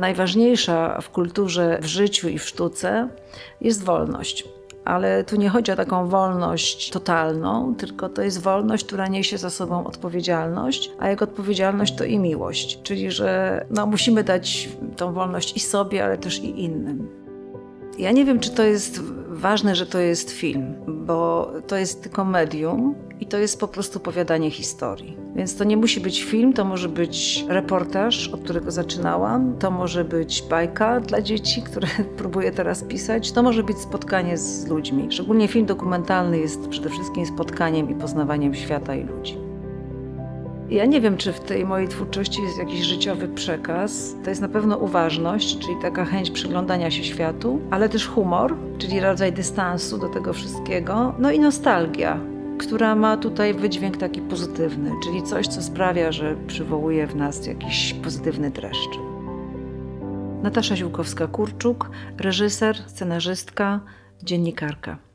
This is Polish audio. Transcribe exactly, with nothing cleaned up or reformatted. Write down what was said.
Najważniejsza w kulturze, w życiu i w sztuce jest wolność. Ale tu nie chodzi o taką wolność totalną, tylko to jest wolność, która niesie za sobą odpowiedzialność, a jak odpowiedzialność to i miłość. Czyli, że no, musimy dać tą wolność i sobie, ale też i innym. Ja nie wiem, czy to jest ważne, że to jest film, bo to jest tylko medium i to jest po prostu opowiadanie historii. Więc to nie musi być film, to może być reportaż, od którego zaczynałam, to może być bajka dla dzieci, które próbuję teraz pisać, to może być spotkanie z ludźmi. Szczególnie film dokumentalny jest przede wszystkim spotkaniem i poznawaniem świata i ludzi. Ja nie wiem, czy w tej mojej twórczości jest jakiś życiowy przekaz. To jest na pewno uważność, czyli taka chęć przyglądania się światu, ale też humor, czyli rodzaj dystansu do tego wszystkiego, no i nostalgia, która ma tutaj wydźwięk taki pozytywny, czyli coś, co sprawia, że przywołuje w nas jakiś pozytywny dreszcz. Natasza Ziółkowska-Kurczuk, reżyser, scenarzystka, dziennikarka.